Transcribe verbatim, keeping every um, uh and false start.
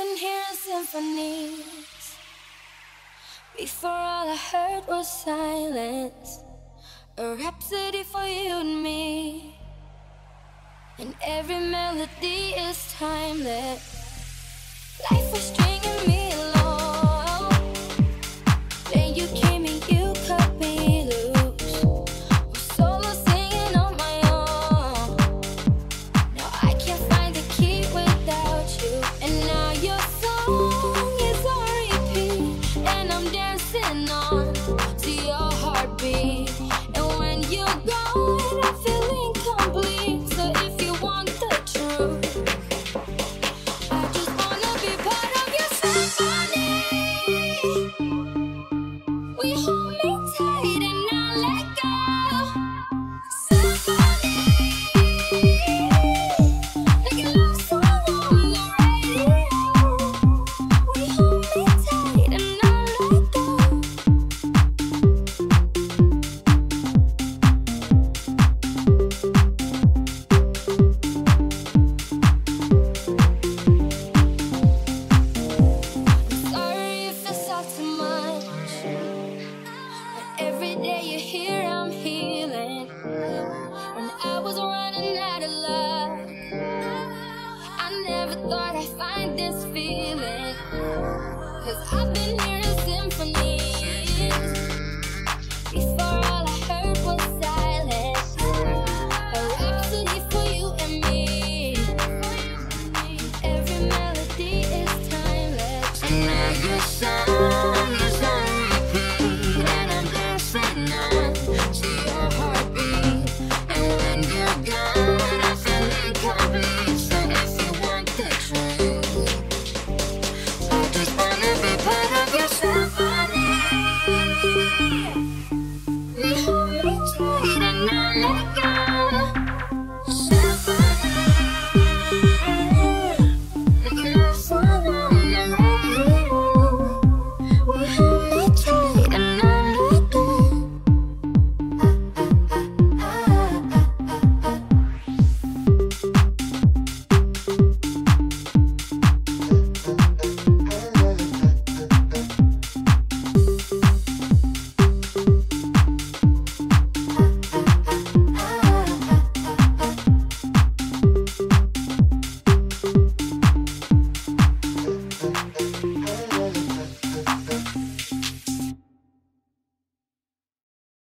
been hearing symphonies. Before all I heard was silence, a rhapsody for you and me. And every melody is timeless. Life was stringing me along. Then you came and you cut me loose. Was solo singing on my own. Now I can't find the key without you. And now your song is on repeat, and I'm dancing on to your heartbeat. And when you're gone, I feel incomplete. So if you want the truth, I just wanna be part of your symphony. We hold me tight and not let go. Symphony, like a love song on the radio. We hold me tight and not let go. Sorry if it's all too much, but every day you're here I'm healing. When I was running out of luck, I never thought I'd find this feeling. Cause I've been hearing symphonies. Before all I heard was silence, a rhapsody for you and me. Every melody is timeless. And now you're so